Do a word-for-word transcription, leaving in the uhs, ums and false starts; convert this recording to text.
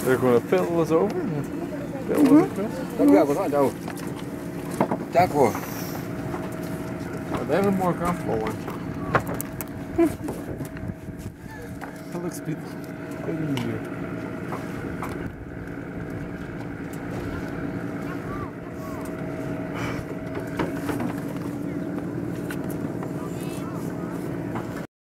They're going to pedal us over? Pedal us across? Oh, They're a more comfortable one. That looks a bit, bit easier.